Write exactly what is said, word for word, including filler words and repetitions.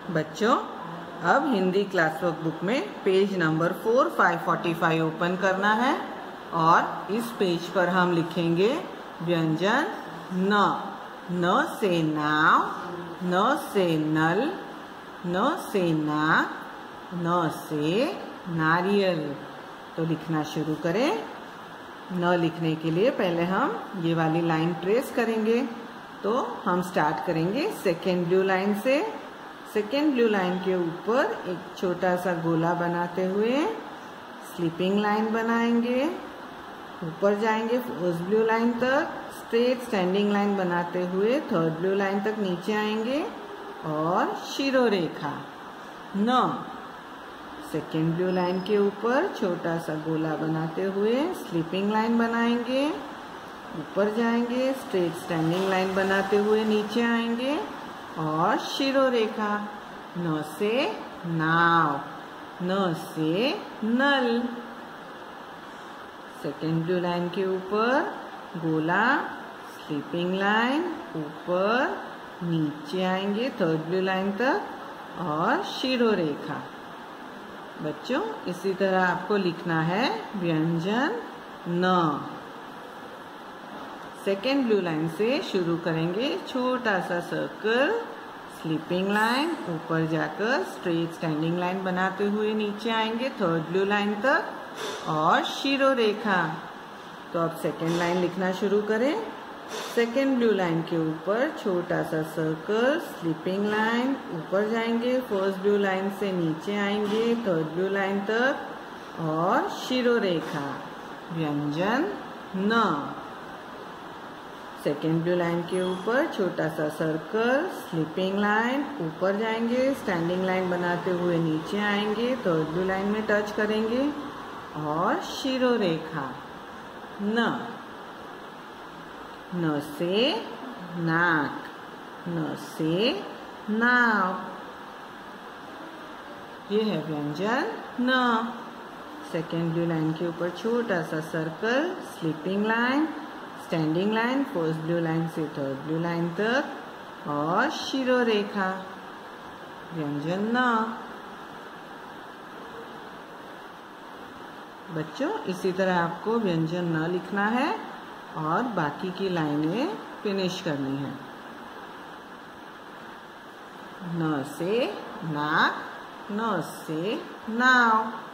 बच्चों, अब Hindi class work book में page number four five forty five open करना है और इस पेज पर हम लिखेंगे व्यंजन न। न से नाव, न से नल, न से नाक, न से नारियल। तो लिखना शुरू करें। न लिखने के लिए पहले हम ये वाली लाइन ट्रेस करेंगे। तो हम स्टार्ट करेंगे सेकेंड ब्लू लाइन से। सेकेंड ब्लू लाइन के ऊपर एक छोटा सा गोला बनाते हुए स्लीपिंग लाइन बनाएंगे। ऊपर जाएंगे फर्स्ट ब्लू लाइन तक, स्ट्रेट स्टैंडिंग लाइन बनाते हुए थर्ड ब्लू लाइन तक नीचे आएंगे और शिरोरेखा न। सेकेंड ब्लू लाइन के ऊपर छोटा सा गोला बनाते हुए स्लीपिंग लाइन बनाएंगे। ऊपर जाएंगे, स्ट्रेट स्टैंडिंग लाइन बनाते हुए नीचे आएंगे और शिरोरेखा न से नाव, न से नल। सेकेंड ब्लू लाइन के ऊपर गोला, स्लीपिंग लाइन, ऊपर नीचे आएंगे थर्ड ब्लू लाइन तक और शिरोरेखा। बच्चों, इसी तरह आपको लिखना है व्यंजन न। सेकेंड ब्लू लाइन से शुरू करेंगे छोटा सा सर्कल, स्लीपिंग लाइन, ऊपर जाकर स्ट्रेट स्टैंडिंग लाइन बनाते हुए नीचे आएंगे थर्ड ब्लू लाइन तक और शिरोरेखा। तो अब सेकेंड लाइन लिखना शुरू करें। सेकेंड ब्लू लाइन के ऊपर छोटा सा सर्कल, स्लीपिंग लाइन, ऊपर जाएंगे फर्स्ट ब्लू लाइन से नीचे आएंगे थर्ड ब्लू लाइन तक और शिरोरेखा व्यंजन न। सेकेंड ब्लू लाइन के ऊपर छोटा सा सर्कल, स्लीपिंग लाइन, ऊपर जाएंगे स्टैंडिंग लाइन बनाते हुए नीचे आएंगे थर्ड ब्लू लाइन में टच करेंगे और शिरोरेखा न। न से नाक, न से नाव। ये है व्यंजन न। सेकेंड ब्लू लाइन के ऊपर छोटा सा circle, sleeping line, standing line, first blue line से थर्ड ब्लू लाइन तक और शिरोरेखा व्यंजन न। बच्चों, इसी तरह आपको व्यंजन न लिखना है और बाकी की लाइनें फिनिश करनी है। न से नाक, न से नाव।